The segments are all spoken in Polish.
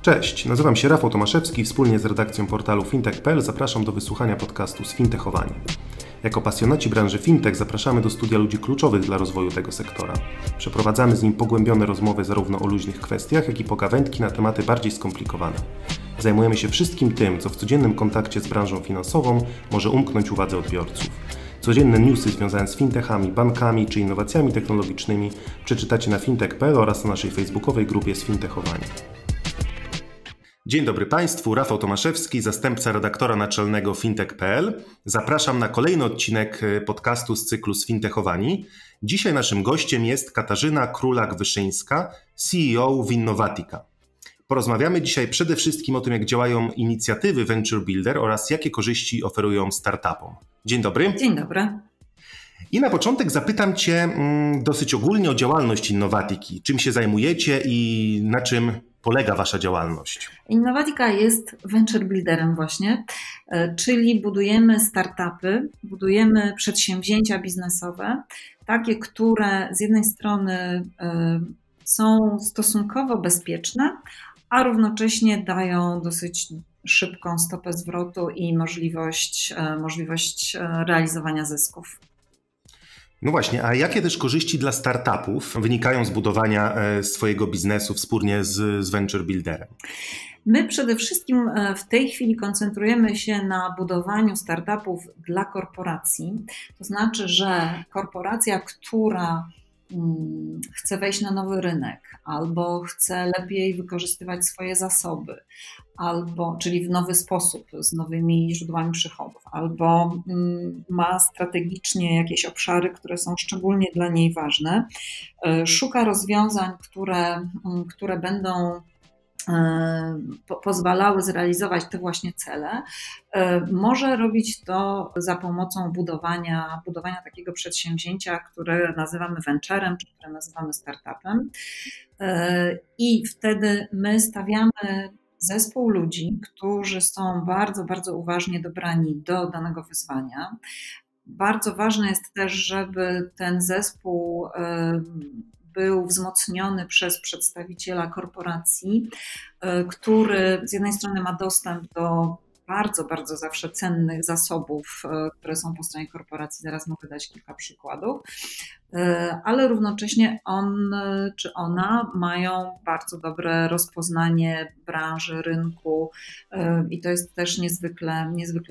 Cześć, nazywam się Rafał Tomaszewski, wspólnie z redakcją portalu fintech.pl zapraszam do wysłuchania podcastu Sfintechowani. Jako pasjonaci branży fintech zapraszamy do studia ludzi kluczowych dla rozwoju tego sektora. Przeprowadzamy z nim pogłębione rozmowy zarówno o luźnych kwestiach, jak i pogawędki na tematy bardziej skomplikowane. Zajmujemy się wszystkim tym, co w codziennym kontakcie z branżą finansową może umknąć uwadze odbiorców. Codzienne newsy związane z fintechami, bankami czy innowacjami technologicznymi przeczytacie na fintech.pl oraz na naszej facebookowej grupie Sfintechowani. Dzień dobry Państwu, Rafał Tomaszewski, zastępca redaktora naczelnego fintech.pl. Zapraszam na kolejny odcinek podcastu z cyklu Sfintechowani. Dzisiaj naszym gościem jest Katarzyna Królak-Wyszyńska, CEO Winnovatica. Porozmawiamy dzisiaj przede wszystkim o tym, jak działają inicjatywy Venture Builder oraz jakie korzyści oferują startupom. Dzień dobry. Dzień dobry. I na początek zapytam Cię dosyć ogólnie o działalność Winnovatiki. Czym się zajmujecie i na czym polega Wasza działalność? Winnovatica jest venture builderem właśnie, czyli budujemy startupy, budujemy przedsięwzięcia biznesowe, takie, które z jednej strony są stosunkowo bezpieczne, a równocześnie dają dosyć szybką stopę zwrotu i możliwość realizowania zysków. No właśnie, a jakie też korzyści dla startupów wynikają z budowania swojego biznesu wspólnie z Venture Builderem? My przede wszystkim w tej chwili koncentrujemy się na budowaniu startupów dla korporacji. To znaczy, że korporacja, która chce wejść na nowy rynek, albo chce lepiej wykorzystywać swoje zasoby, czyli w nowy sposób, z nowymi źródłami przychodów, albo ma strategicznie jakieś obszary, które są szczególnie dla niej ważne, szuka rozwiązań, które będą pozwalały zrealizować te właśnie cele, może robić to za pomocą budowania takiego przedsięwzięcia, które nazywamy venturem, czy które nazywamy startupem. I wtedy my stawiamy zespół ludzi, którzy są bardzo, bardzo uważnie dobrani do danego wyzwania. Bardzo ważne jest też, żeby ten zespół był wzmocniony przez przedstawiciela korporacji, który z jednej strony ma dostęp do bardzo, bardzo zawsze cennych zasobów, które są po stronie korporacji. Zaraz mogę dać kilka przykładów, ale równocześnie on czy ona mają bardzo dobre rozpoznanie branży, rynku i to jest też niezwykle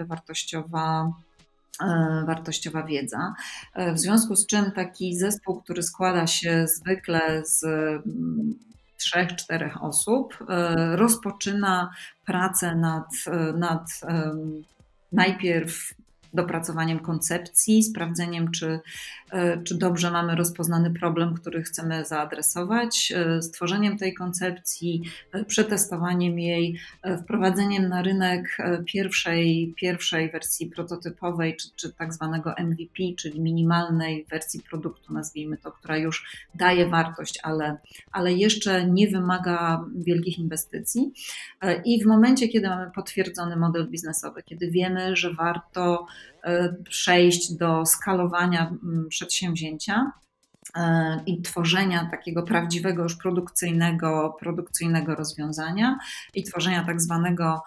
wartościowa wiedza. W związku z czym taki zespół, który składa się zwykle z 3-4 osób, rozpoczyna pracę nad najpierw dopracowaniem koncepcji, sprawdzeniem, czy dobrze mamy rozpoznany problem, który chcemy zaadresować, stworzeniem tej koncepcji, przetestowaniem jej, wprowadzeniem na rynek pierwszej wersji prototypowej, czy tak zwanego MVP, czyli minimalnej wersji produktu, nazwijmy to, która już daje wartość, ale jeszcze nie wymaga wielkich inwestycji. I w momencie, kiedy mamy potwierdzony model biznesowy, kiedy wiemy, że warto przejść do skalowania przedsięwzięcia i tworzenia takiego prawdziwego już produkcyjnego rozwiązania i tworzenia tak zwanego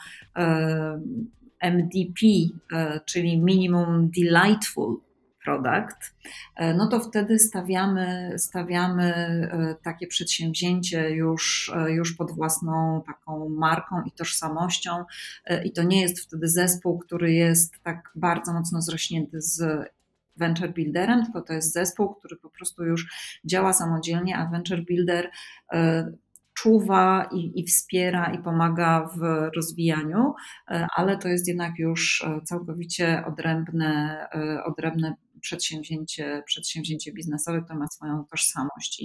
MDP, czyli Minimum Delightful Product, no to wtedy stawiamy takie przedsięwzięcie już pod własną taką marką i tożsamością i to nie jest wtedy zespół, który jest tak bardzo mocno zrośnięty z venture builderem, tylko to jest zespół, który po prostu już działa samodzielnie, a venture builder czuwa i wspiera i pomaga w rozwijaniu, ale to jest jednak już całkowicie odrębne przedsięwzięcie biznesowe, które ma swoją tożsamość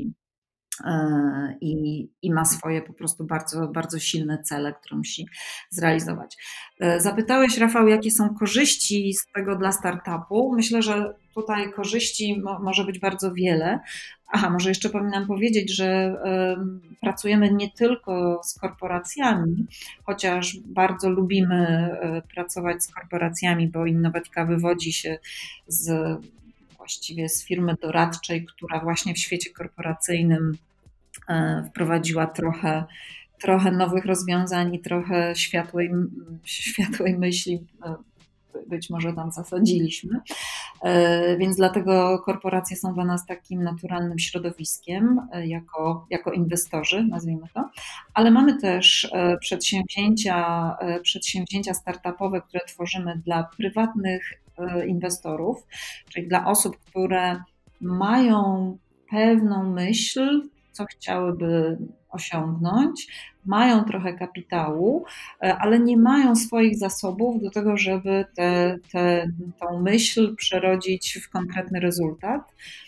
i ma swoje po prostu bardzo, bardzo silne cele, które musi zrealizować. Zapytałeś, Rafał, jakie są korzyści z tego dla startupu? Myślę, że tutaj korzyści może być bardzo wiele. Może jeszcze powinnam powiedzieć, że pracujemy nie tylko z korporacjami, chociaż bardzo lubimy pracować z korporacjami, bo Winnovatica wywodzi się właściwie z firmy doradczej, która właśnie w świecie korporacyjnym wprowadziła trochę trochę nowych rozwiązań i trochę światłej myśli być może tam zasadziliśmy. Więc dlatego korporacje są dla nas takim naturalnym środowiskiem jako inwestorzy, nazwijmy to, ale mamy też przedsięwzięcia startupowe, które tworzymy dla prywatnych inwestorów, czyli dla osób, które mają pewną myśl, co chciałyby osiągnąć, mają trochę kapitału, ale nie mają swoich zasobów do tego, żeby tą myśl przerodzić w konkretny rezultat.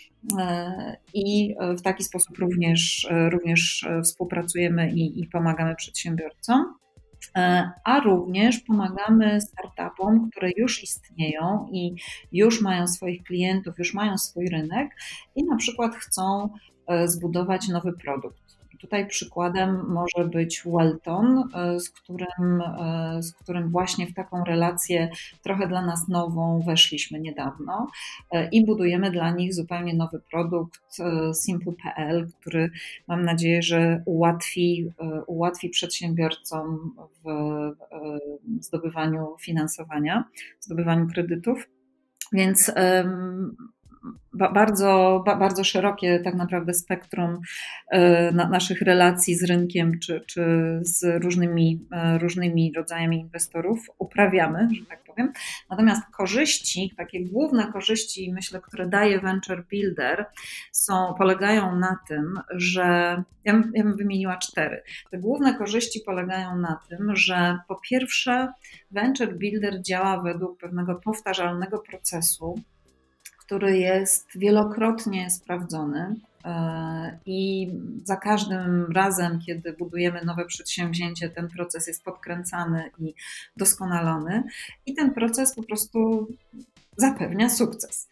I w taki sposób również współpracujemy i pomagamy przedsiębiorcom. A również pomagamy startupom, które już istnieją i już mają swoich klientów, już mają swój rynek i na przykład chcą zbudować nowy produkt. Tutaj przykładem może być Welton, z którym właśnie w taką relację trochę dla nas nową weszliśmy niedawno i budujemy dla nich zupełnie nowy produkt Simple.pl, który mam nadzieję, że ułatwi przedsiębiorcom w zdobywaniu finansowania, w zdobywaniu kredytów. Więc bardzo szerokie tak naprawdę spektrum naszych relacji z rynkiem czy z różnymi rodzajami inwestorów uprawiamy, że tak powiem. Natomiast takie główne korzyści, myślę, które daje Venture Builder, polegają na tym, że ja bym wymieniła 4. Te główne korzyści polegają na tym, że po pierwsze Venture Builder działa według pewnego powtarzalnego procesu, który jest wielokrotnie sprawdzony i za każdym razem, kiedy budujemy nowe przedsięwzięcie, ten proces jest podkręcany i doskonalony i ten proces po prostu zapewnia sukces.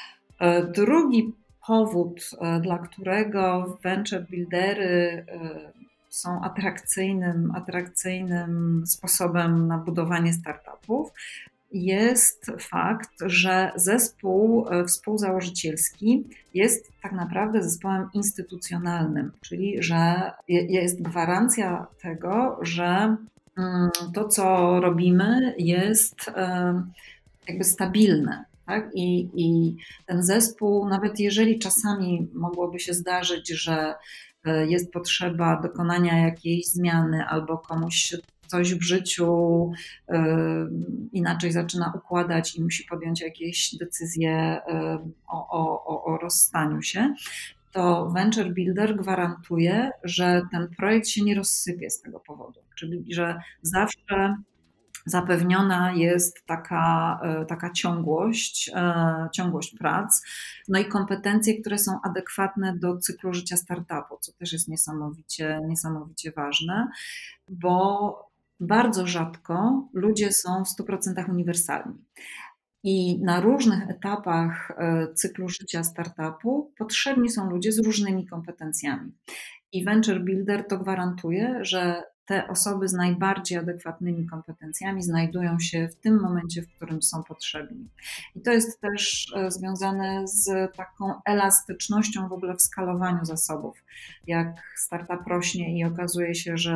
Drugi powód, dla którego venture buildery są atrakcyjnym sposobem na budowanie startupów, jest fakt, że zespół współzałożycielski jest tak naprawdę zespołem instytucjonalnym, czyli że jest gwarancja tego, że to, co robimy, jest jakby stabilne. Tak? I ten zespół, nawet jeżeli czasami mogłoby się zdarzyć, że jest potrzeba dokonania jakiejś zmiany albo komuś się coś w życiu inaczej zaczyna układać i musi podjąć jakieś decyzje o rozstaniu się, to Venture Builder gwarantuje, że ten projekt się nie rozsypie z tego powodu. Czyli że zawsze zapewniona jest taka ciągłość prac, no i kompetencje, które są adekwatne do cyklu życia startupu, co też jest niesamowicie ważne, bo bardzo rzadko ludzie są w 100% uniwersalni. I na różnych etapach cyklu życia startupu potrzebni są ludzie z różnymi kompetencjami. I Venture Builder to gwarantuje, że te osoby z najbardziej adekwatnymi kompetencjami znajdują się w tym momencie, w którym są potrzebni. I to jest też związane z taką elastycznością w ogóle w skalowaniu zasobów. Jak startup rośnie i okazuje się, że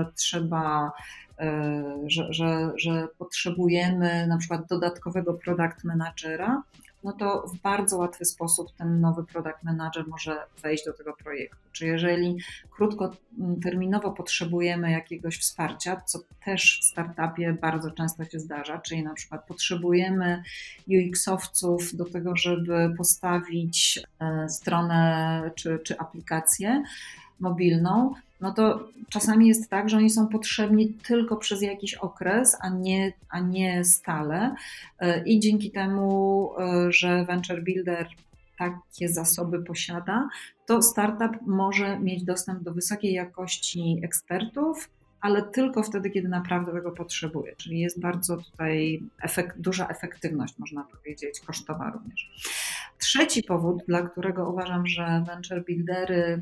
że potrzebujemy na przykład dodatkowego product managera, no to w bardzo łatwy sposób ten nowy product manager może wejść do tego projektu. Czy jeżeli krótkoterminowo potrzebujemy jakiegoś wsparcia, co też w startupie bardzo często się zdarza, czyli na przykład potrzebujemy UX-owców do tego, żeby postawić stronę czy aplikację mobilną, no to czasami jest tak, że oni są potrzebni tylko przez jakiś okres, a nie stale. I dzięki temu, że Venture Builder takie zasoby posiada, to startup może mieć dostęp do wysokiej jakości ekspertów, ale tylko wtedy, kiedy naprawdę tego potrzebuje. Czyli jest bardzo tutaj duża efektywność, można powiedzieć, kosztowa również. Trzeci powód, dla którego uważam, że Venture Buildery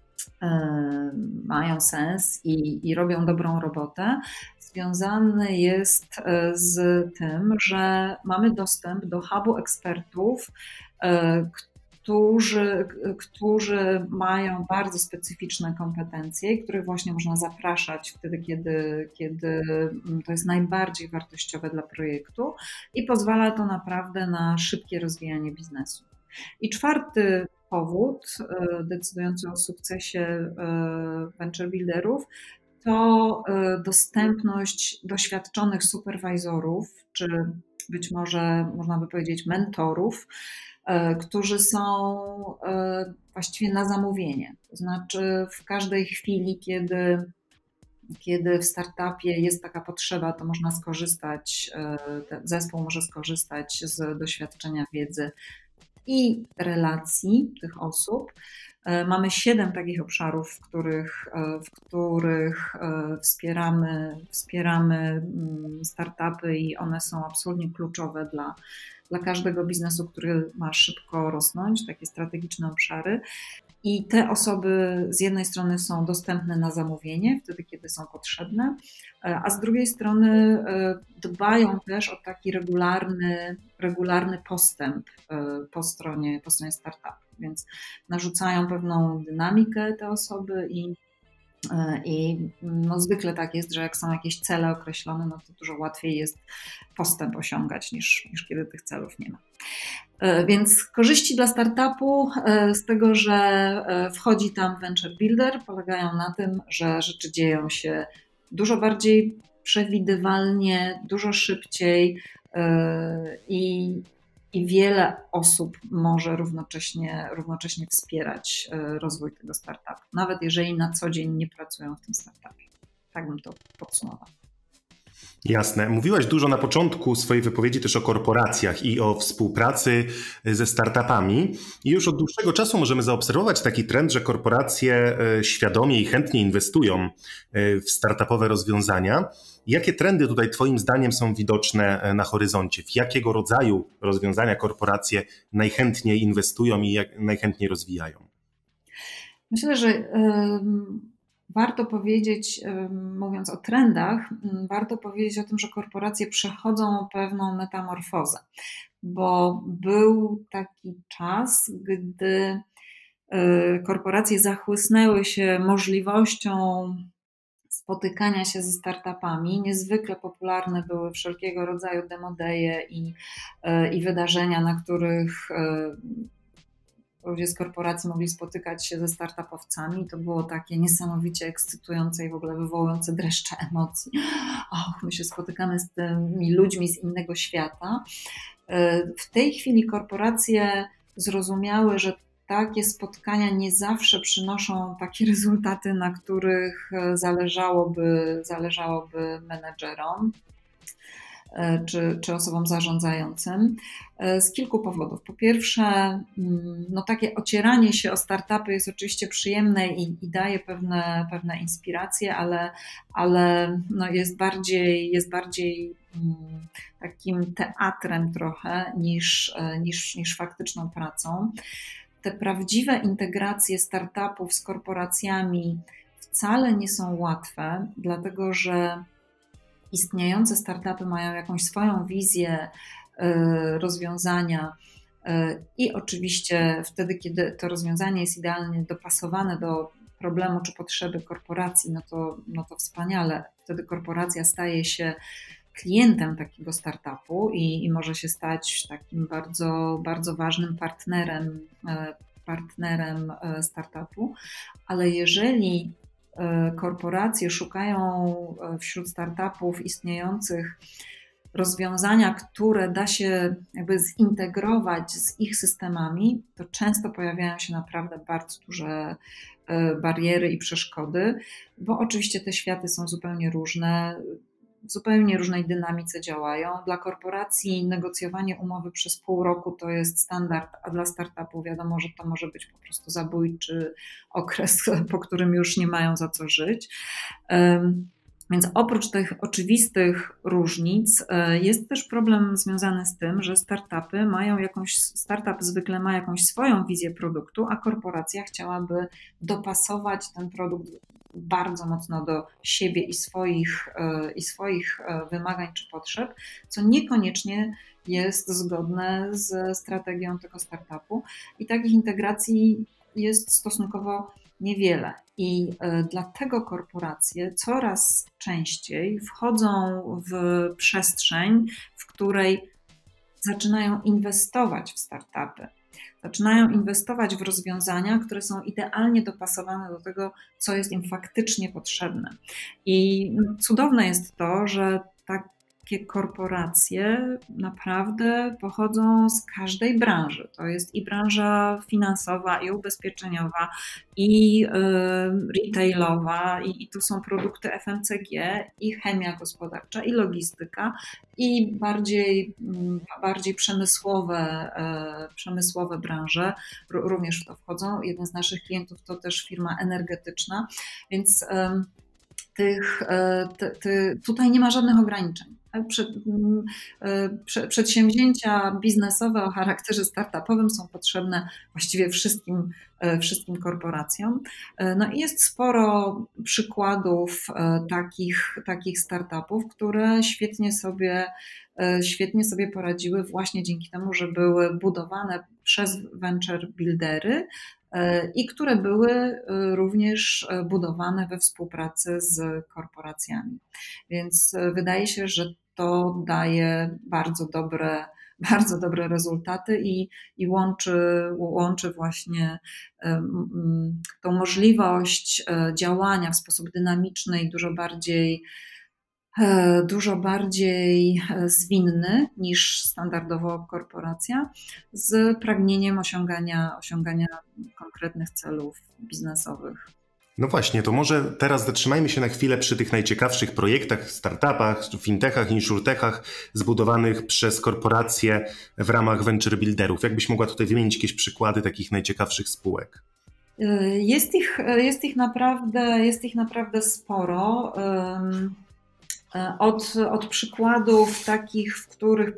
mają sens i robią dobrą robotę, związany jest z tym, że mamy dostęp do hubu ekspertów, którzy mają bardzo specyficzne kompetencje, których właśnie można zapraszać wtedy, kiedy to jest najbardziej wartościowe dla projektu i pozwala to naprawdę na szybkie rozwijanie biznesu. I czwarty powód decydujący o sukcesie venture builderów to dostępność doświadczonych superwizorów, czy być może można by powiedzieć mentorów, którzy są właściwie na zamówienie. To znaczy w każdej chwili, kiedy w startupie jest taka potrzeba, to można skorzystać, ten zespół może skorzystać z doświadczenia, wiedzy i relacji tych osób. Mamy 7 takich obszarów, w których wspieramy startupy i one są absolutnie kluczowe dla każdego biznesu, który ma szybko rosnąć, takie strategiczne obszary. I te osoby z jednej strony są dostępne na zamówienie, wtedy kiedy są potrzebne, a z drugiej strony dbają też o taki regularny postęp po stronie startupu, więc narzucają pewną dynamikę te osoby i no zwykle tak jest, że jak są jakieś cele określone, no to dużo łatwiej jest postęp osiągać niż kiedy tych celów nie ma. Więc korzyści dla startupu z tego, że wchodzi tam venture builder, polegają na tym, że rzeczy dzieją się dużo bardziej przewidywalnie, dużo szybciej i wiele osób może równocześnie wspierać rozwój tego startupu, nawet jeżeli na co dzień nie pracują w tym startupie. Tak bym to podsumowała. Jasne. Mówiłaś dużo na początku swojej wypowiedzi też o korporacjach i o współpracy ze startupami. I już od dłuższego czasu możemy zaobserwować taki trend, że korporacje świadomie i chętnie inwestują w startupowe rozwiązania. Jakie trendy tutaj Twoim zdaniem są widoczne na horyzoncie? W jakiego rodzaju rozwiązania korporacje najchętniej inwestują i najchętniej rozwijają? Myślę, że warto powiedzieć, mówiąc o trendach, warto powiedzieć o tym, że korporacje przechodzą pewną metamorfozę, bo był taki czas, gdy korporacje zachłysnęły się możliwością spotykania się ze startupami. Niezwykle popularne były wszelkiego rodzaju demo day'e i wydarzenia, na których ludzie z korporacji mogli spotykać się ze startupowcami. To było takie niesamowicie ekscytujące i w ogóle wywołujące dreszcze emocji. My się spotykamy z tymi ludźmi z innego świata. W tej chwili korporacje zrozumiały, że takie spotkania nie zawsze przynoszą takie rezultaty, na których zależałoby menedżerom czy osobom zarządzającym z kilku powodów. Po pierwsze, no takie ocieranie się o startupy jest oczywiście przyjemne i daje pewne inspiracje, ale no jest bardziej takim teatrem trochę niż faktyczną pracą. Te prawdziwe integracje startupów z korporacjami wcale nie są łatwe, dlatego że istniejące startupy mają jakąś swoją wizję rozwiązania i oczywiście wtedy, kiedy to rozwiązanie jest idealnie dopasowane do problemu czy potrzeby korporacji, no to wspaniale. Wtedy korporacja staje się klientem takiego startupu i może się stać takim bardzo, bardzo ważnym partnerem startupu, ale jeżeli korporacje szukają wśród startupów istniejących rozwiązania, które da się jakby zintegrować z ich systemami, to często pojawiają się naprawdę bardzo duże bariery i przeszkody, bo oczywiście te światy są zupełnie różne, w zupełnie różnej dynamice działają. Dla korporacji negocjowanie umowy przez pół roku to jest standard, a dla startupu wiadomo, że to może być po prostu zabójczy okres, po którym już nie mają za co żyć. Więc oprócz tych oczywistych różnic jest też problem związany z tym, że startup zwykle ma jakąś swoją wizję produktu, a korporacja chciałaby dopasować ten produkt bardzo mocno do siebie i swoich wymagań czy potrzeb, co niekoniecznie jest zgodne z strategią tego startupu i takich integracji jest stosunkowo niewiele. I dlatego korporacje coraz częściej wchodzą w przestrzeń, w której zaczynają inwestować w startupy. Zaczynają inwestować w rozwiązania, które są idealnie dopasowane do tego, co jest im faktycznie potrzebne. I cudowne jest to, że takie korporacje naprawdę pochodzą z każdej branży. To jest i branża finansowa, i ubezpieczeniowa, i retailowa, i tu są produkty FMCG, i chemia gospodarcza, i logistyka, i bardziej przemysłowe branże również w to wchodzą. Jeden z naszych klientów to też firma energetyczna, więc tutaj nie ma żadnych ograniczeń. Przedsięwzięcia biznesowe o charakterze startupowym są potrzebne właściwie wszystkim korporacjom. No i jest sporo przykładów takich startupów, które świetnie sobie poradziły właśnie dzięki temu, że były budowane przez venture buildery i które były również budowane we współpracy z korporacjami. Więc wydaje się, że to daje bardzo dobre rezultaty i łączy właśnie tą możliwość działania w sposób dynamiczny i dużo bardziej zwinny niż standardowo korporacja, z pragnieniem osiągania konkretnych celów biznesowych. No właśnie, to może teraz zatrzymajmy się na chwilę przy tych najciekawszych projektach, startupach, fintechach, insurtechach zbudowanych przez korporacje w ramach venture builderów. Jakbyś mogła tutaj wymienić jakieś przykłady takich najciekawszych spółek? Jest ich naprawdę sporo. Od przykładów takich, w których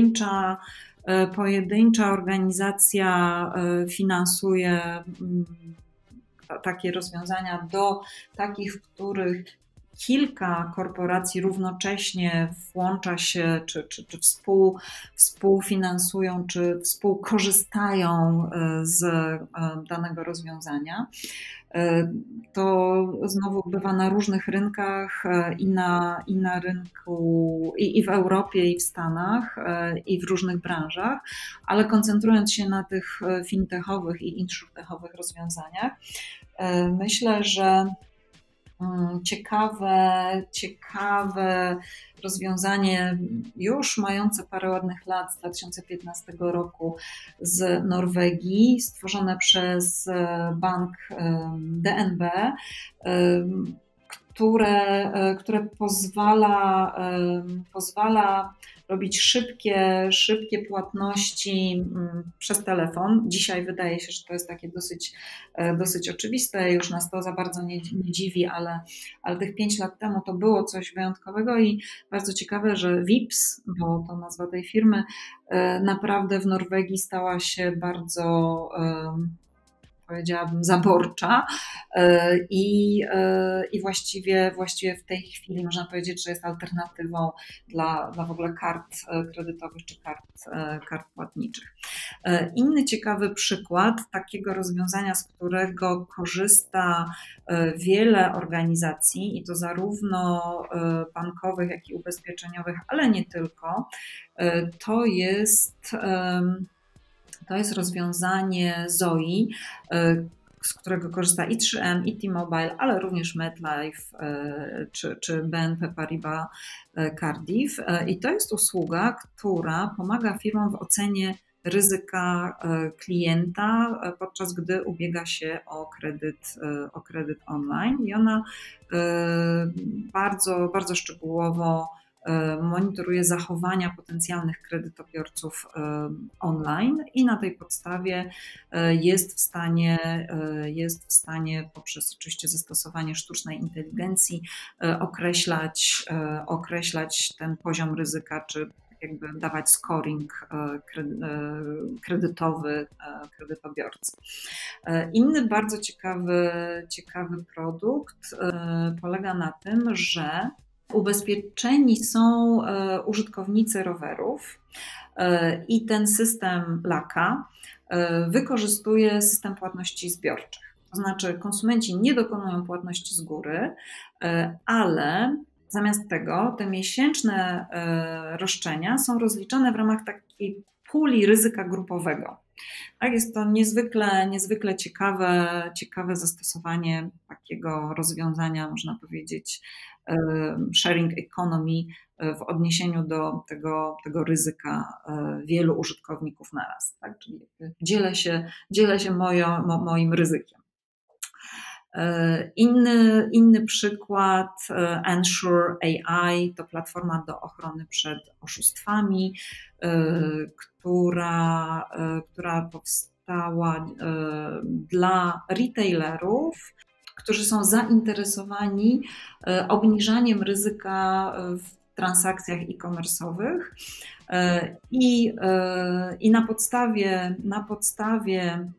pojedyncza organizacja finansuje takie rozwiązania, do takich, w których kilka korporacji równocześnie włącza się, czy współfinansują, czy współkorzystają z danego rozwiązania. To znowu bywa na różnych rynkach i na rynku, i w Europie, i w Stanach, i w różnych branżach, ale koncentrując się na tych fintechowych i insurtechowych rozwiązaniach, myślę, że ciekawe rozwiązanie już mające parę ładnych lat z 2015 roku z Norwegii, stworzone przez bank DNB, które pozwala robić szybkie płatności przez telefon. Dzisiaj wydaje się, że to jest takie dosyć oczywiste, już nas to za bardzo nie dziwi, ale tych 5 lat temu to było coś wyjątkowego i bardzo ciekawe, że Vipps, bo to nazwa tej firmy, naprawdę w Norwegii stała się bardzo, powiedziałabym, zaborcza i właściwie w tej chwili można powiedzieć, że jest alternatywą dla w ogóle kart kredytowych czy kart płatniczych. Inny ciekawy przykład takiego rozwiązania, z którego korzysta wiele organizacji, i to zarówno bankowych, jak i ubezpieczeniowych, ale nie tylko, to jest rozwiązanie ZOI, z którego korzysta i 3M, i T-Mobile, ale również MetLife czy BNP Paribas Cardiff. I to jest usługa, która pomaga firmom w ocenie ryzyka klienta, podczas gdy ubiega się o kredyt online. I ona bardzo szczegółowo monitoruje zachowania potencjalnych kredytobiorców online i na tej podstawie jest w stanie poprzez oczywiście zastosowanie sztucznej inteligencji określać ten poziom ryzyka, czy jakby dawać scoring kredytowy kredytobiorcy. Inny bardzo ciekawy produkt polega na tym, że ubezpieczeni są użytkownicy rowerów i ten system LACA wykorzystuje system płatności zbiorczych. To znaczy konsumenci nie dokonują płatności z góry, ale zamiast tego te miesięczne roszczenia są rozliczane w ramach takiej puli ryzyka grupowego. Tak, jest to niezwykle ciekawe zastosowanie takiego rozwiązania, można powiedzieć, sharing economy w odniesieniu do tego ryzyka wielu użytkowników naraz. Tak? Czyli dzielę się moim ryzykiem. Inny przykład, Ensure AI, to platforma do ochrony przed oszustwami, która powstała dla retailerów, którzy są zainteresowani obniżaniem ryzyka w transakcjach e-commerce'owych i na podstawie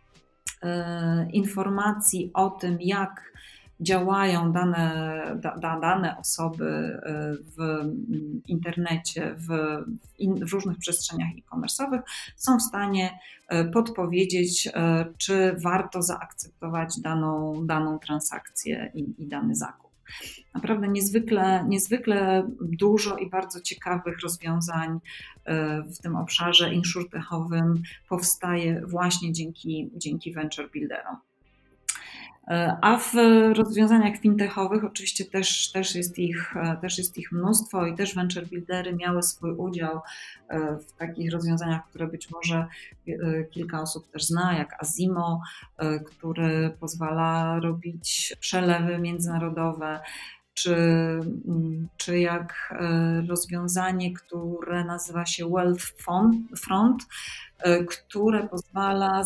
informacji o tym, jak działają dane osoby w internecie, w różnych przestrzeniach e-commerce'owych, są w stanie podpowiedzieć, czy warto zaakceptować daną transakcję i dany zakup. Naprawdę niezwykle dużo i bardzo ciekawych rozwiązań w tym obszarze insurtechowym powstaje właśnie dzięki venture builderom. A w rozwiązaniach fintechowych oczywiście też jest ich mnóstwo i też venture buildery miały swój udział w takich rozwiązaniach, które być może kilka osób też zna, jak Azimo, który pozwala robić przelewy międzynarodowe, czy jak rozwiązanie, które nazywa się Wealthfront, które pozwala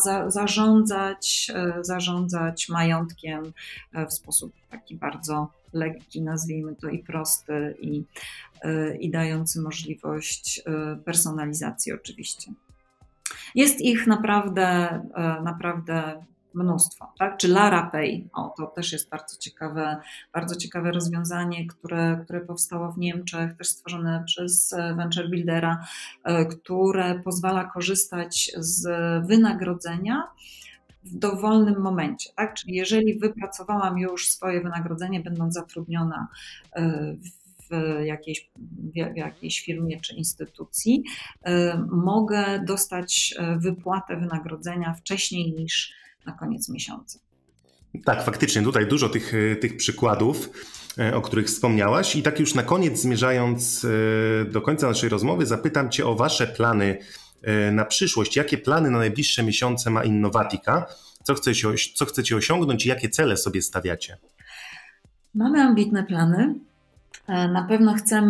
zarządzać majątkiem w sposób taki bardzo lekki, nazwijmy to, i prosty, i dający możliwość personalizacji oczywiście. Jest ich naprawdę mnóstwo, tak? Czy LaraPay, to też jest bardzo ciekawe rozwiązanie, które powstało w Niemczech, też stworzone przez venture buildera, które pozwala korzystać z wynagrodzenia w dowolnym momencie, tak? Czyli jeżeli wypracowałam już swoje wynagrodzenie, będąc zatrudniona w jakiejś firmie czy instytucji, mogę dostać wypłatę wynagrodzenia wcześniej niż na koniec miesiąca. Tak, faktycznie tutaj dużo tych przykładów, o których wspomniałaś. I tak już na koniec, zmierzając do końca naszej rozmowy, zapytam Cię o Wasze plany na przyszłość. Jakie plany na najbliższe miesiące ma Innovatica? Co chcecie osiągnąć i jakie cele sobie stawiacie? Mamy ambitne plany. Na pewno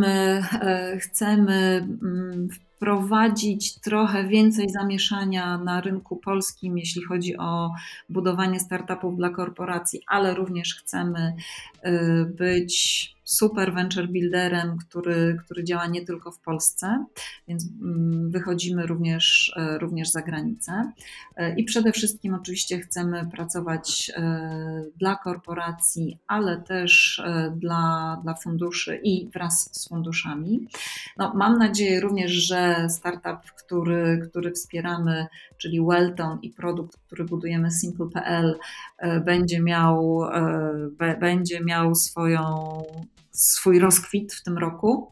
chcemy wprowadzić trochę więcej zamieszania na rynku polskim, jeśli chodzi o budowanie startupów dla korporacji, ale również chcemy być super venture builderem, który działa nie tylko w Polsce, więc wychodzimy również za granicę. I przede wszystkim oczywiście chcemy pracować dla korporacji, ale też dla funduszy i wraz z funduszami. No, mam nadzieję również, że startup, który wspieramy, czyli Welton, i produkt, który budujemy, Simple.pl, będzie miał swój rozkwit w tym roku,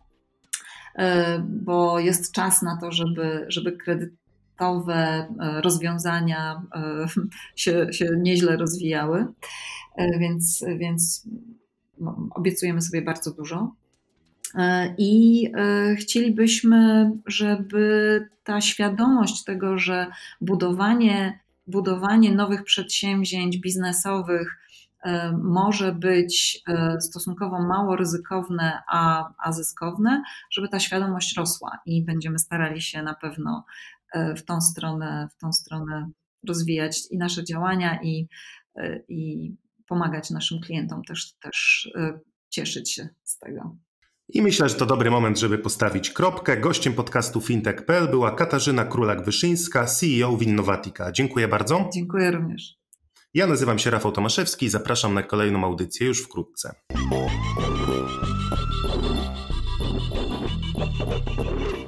bo jest czas na to, żeby kredytowe rozwiązania się nieźle rozwijały, więc obiecujemy sobie bardzo dużo. I chcielibyśmy, żeby ta świadomość tego, że budowanie nowych przedsięwzięć biznesowych może być stosunkowo mało ryzykowne, a zyskowne, żeby ta świadomość rosła i będziemy starali się na pewno w tą stronę rozwijać i nasze działania i pomagać naszym klientom też cieszyć się z tego. I myślę, że to dobry moment, żeby postawić kropkę. Gościem podcastu fintech.pl była Katarzyna Królak-Wyszyńska, CEO w Innovatica. Dziękuję bardzo. Dziękuję również. Ja nazywam się Rafał Tomaszewski i zapraszam na kolejną audycję już wkrótce.